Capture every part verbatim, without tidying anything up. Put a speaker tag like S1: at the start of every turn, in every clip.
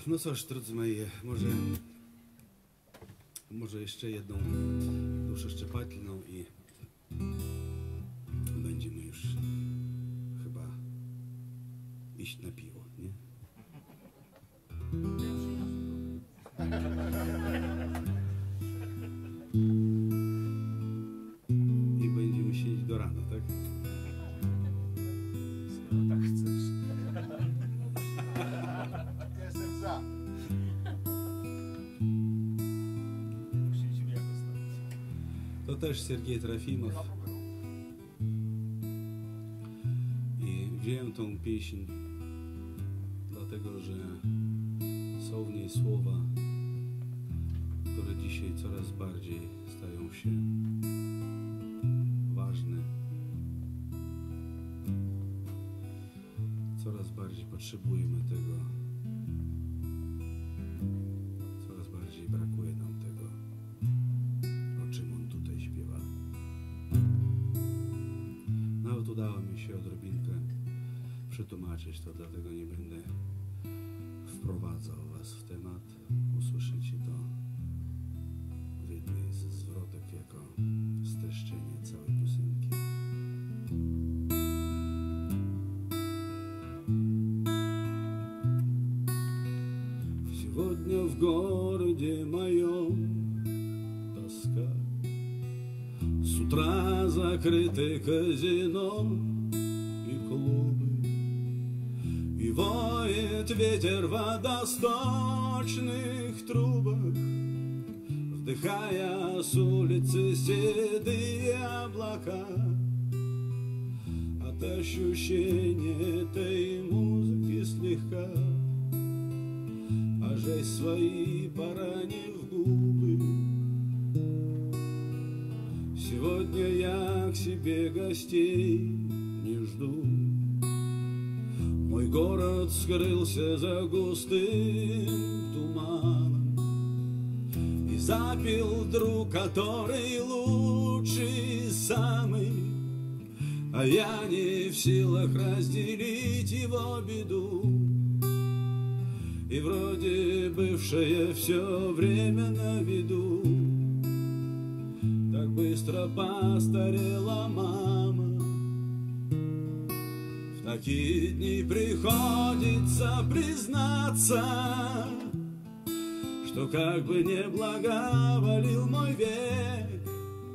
S1: No cóż, drodzy moi, może, może jeszcze jedną duszę szczepatelną i będziemy już chyba iść na piwo, nie? I będziemy siedzieć do rana, tak?
S2: Skoro tak chcesz. Jestem za.
S1: To też Sergiej Trofimow. I wziąłem tą pieśń dlatego, że są w niej słowa, które dzisiaj coraz bardziej stają się ważne. Coraz bardziej potrzebujemy tego. Coraz bardziej brakuje nam tego, o czym on tutaj śpiewa. Nawet udało mi się odrobinkę przetłumaczyć to, dlatego nie będę wprowadzał was w temat. Usłyszycie to w jednej ze zwrotek jako streszczenie całej piosenki. Сегодня в городе моем тоска. С утра закрыты казино и клубы, и воет ветер в водосточных трубах, вдыхая с улицы седые облака. От ощущения этой музыки слегка а жесть свои поранив губы. Сегодня я к себе гостей не жду. Мой город скрылся за густым туманом, и запил друг, который лучший самый, а я не в силах разделить его беду. И вроде бывшее все время на виду, так быстро постарела мама. В такие дни приходится признаться, что как бы не благоволил мой век,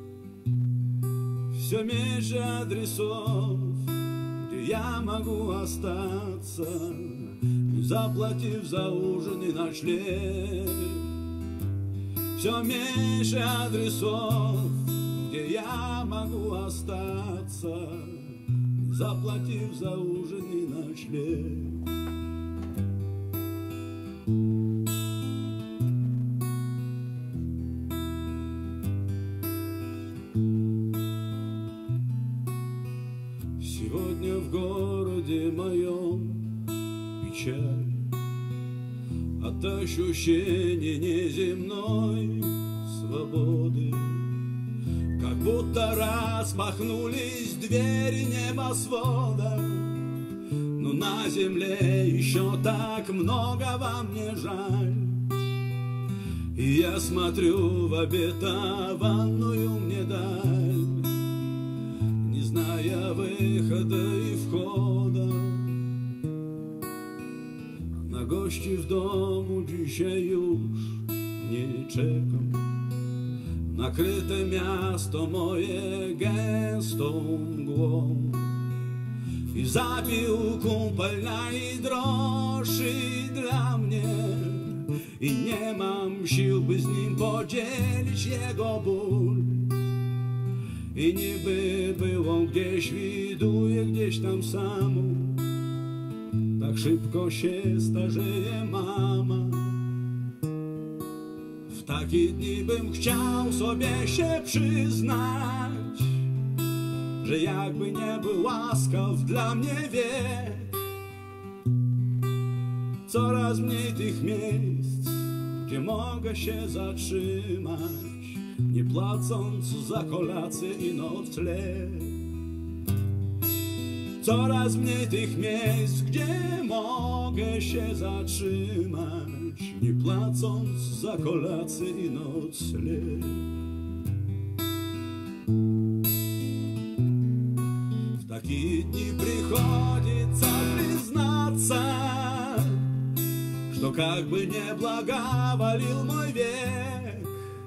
S1: все меньше адресов, где я могу остаться, заплатив за ужин и ночлег. Все меньше адресов, где я могу остаться, заплатив за ужин и ночлег. Сегодня в городе моем печаль от ощущения неземной свободы, как будто распахнулись двери небосвода. Но на земле еще так много вам не жаль, и я смотрю в обетованную мне даль, не зная выхода и входа. Na gości w domu dzisiaj już nie czekam. Nakryte miasto moje gęstą mgłą i zabił kumpel najdroższy dla mnie, i nie mam sił, by z nim podzielić jego ból. I niby było gdzieś, widuje gdzieś tam samą, tak szybko się starzeje mama. W takie dni bym chciał sobie się przyznać, że jakby nie był łaskaw dla mnie wiek, coraz mniej tych miejsc, gdzie mogę się zatrzymać, nie płacąc za kolację i nocleg. Coraz mniej tych miejsc, gdzie mogę się zatrzymać, nie płacąc za kolację i nocleg. W takie dni приходится признаться, что как бы не благоволил мой век,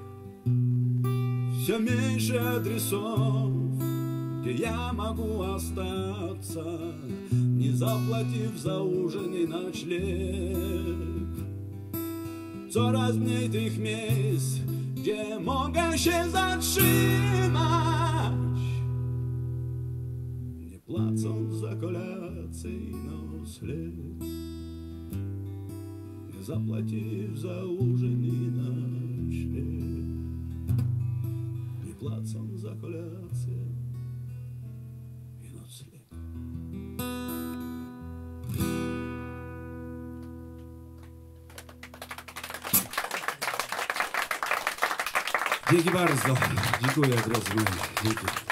S1: все меньше адресов, где я могу остаться, не заплатив за ужин и ночлег. Coraz mniej tych miejsc, gdzie mogę się zatrzymać, nie płacąc za kolację i nocleg, nie zapłaciw za ужин i noчлег, nie płacąc za kolację i nocleg. Dzięki bardzo. Dziękuję, drodzy moi. Dzięki.